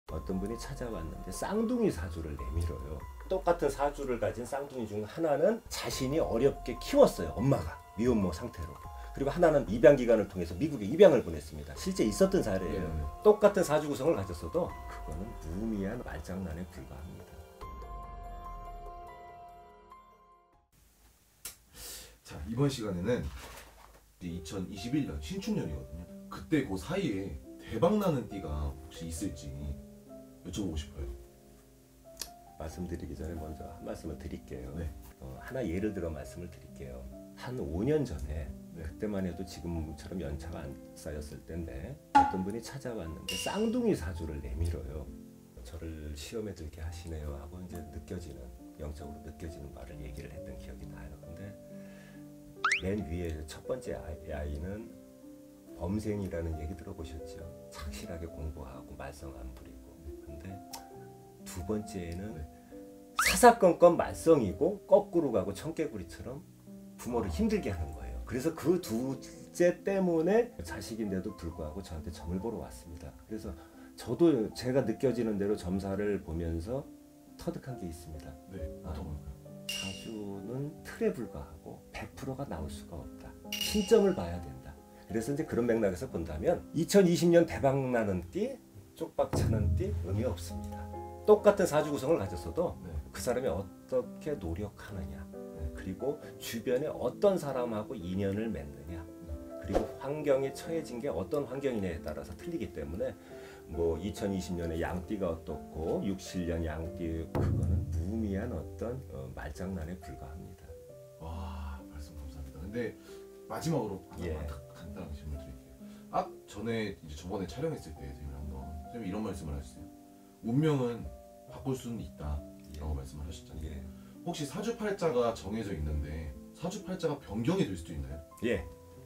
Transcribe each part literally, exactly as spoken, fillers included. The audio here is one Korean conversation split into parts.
어떤 분이 찾아왔는데 쌍둥이 사주를 내밀어요. 똑같은 사주를 가진 쌍둥이 중 하나는 자신이 어렵게 키웠어요. 엄마가 미혼모 상태로. 그리고 하나는 입양 기간을 통해서 미국에 입양을 보냈습니다. 실제 있었던 사례예요. 네. 똑같은 사주 구성을 가졌어도 그거는 무의미한 말장난에 불과합니다. 자, 이번 시간에는 이천이십일 년 신축년이거든요. 그때 그 사이에 대박나는 띠가 혹시 있을지 여쭤보고 싶어요. 말씀드리기 전에 먼저 한 말씀을 드릴게요. 네. 어, 하나 예를 들어 말씀을 드릴게요. 한 오 년 전에 네. 그때만 해도 지금처럼 연차가 안 쌓였을 때인데 어떤 분이 찾아왔는데 쌍둥이 사주를 내밀어요. 저를 시험에 들게 하시네요 하고 이제 느껴지는, 영적으로 느껴지는 말을 얘기를 했던 기억이 나요. 근데 맨 위에 첫 번째 아이, 아이는 범생이라는 얘기 들어보셨죠? 착실하게 공부하고 말썽 안 부리고. 근데 두 번째는 네. 사사건건 말썽이고 거꾸로 가고 청개구리처럼 부모를 힘들게 하는 거예요. 그래서 그 둘째 때문에 자식인데도 불구하고 저한테 점을 보러 왔습니다. 그래서 저도 제가 느껴지는 대로 점사를 보면서 터득한 게 있습니다. 네. 어떤 걸까요? 사주는 틀에 불과하고 백 퍼센트가 나올 수가 없다. 신점을 봐야 된다. 그래서 이제 그런 맥락에서 본다면 이천이십 년 대박나는 띠, 쪽박차는 띠 의미 없습니다. 똑같은 사주 구성을 가졌어도 네. 그 사람이 어떻게 노력하느냐, 그리고 주변에 어떤 사람하고 인연을 맺느냐, 그리고 환경에 처해진 게 어떤 환경이냐에 따라서 틀리기 때문에 뭐 이천이십 년에 양띠가 어떻고 육십칠 년 양띠, 그거는 무의미한 어떤 어, 말장난에 불과합니다. 와, 말씀 감사합니다. 근데 마지막으로 하나만 예. 딱 간단하게 질문 드릴게요. 아, 전에 이제 저번에 촬영했을 때 선생님이 한번 선생님이 이런 말씀을 하셨어요. 운명은 바꿀 수는 있다 라고 예. 말씀을 하셨잖아요. 예. 혹시 사주팔자가 정해져 있는데 사주팔자가 변경이 될 수도 있나요? 예.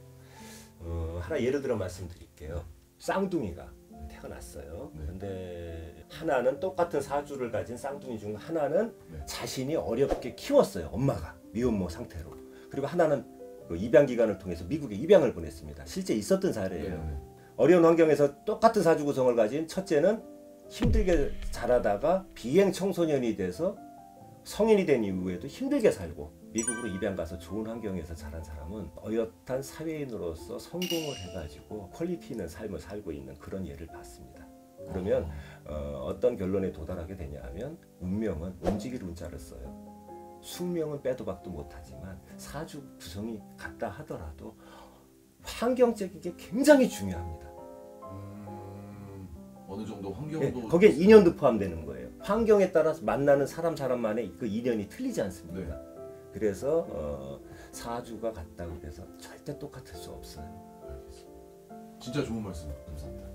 어, 하나 예를 들어 말씀드릴게요. 쌍둥이가 태어났어요. 네. 근데 하나는 똑같은 사주를 가진 쌍둥이 중 하나는 네. 자신이 어렵게 키웠어요. 엄마가 미혼모 상태로. 그리고 하나는 그 입양 기간을 통해서 미국에 입양을 보냈습니다. 실제 있었던 사례예요. 네, 네. 어려운 환경에서 똑같은 사주 구성을 가진 첫째는 힘들게 자라다가 비행 청소년이 돼서 성인이 된 이후에도 힘들게 살고 미국으로 입양 가서 좋은 환경에서 자란 사람은 어엿한 사회인으로서 성공을 해가지고 퀄리티 있는 삶을 살고 있는 그런 예를 봤습니다. 그러면 어, 어떤 결론에 도달하게 되냐 하면 운명은 움직일 운자를 써요. 숙명은 빼도 박도 못하지만 사주 구성이 같다 하더라도 환경적인 게 굉장히 중요합니다. 음, 어느 정도 환경도 예, 거기에 인연도 포함되는 거예요. 환경에 따라서 만나는 사람 사람만의 그 인연이 틀리지 않습니까? 네. 그래서 어, 사주가 같다고 해서 절대 똑같을 수 없어요. 알겠습니다. 진짜 좋은 말씀 감사합니다.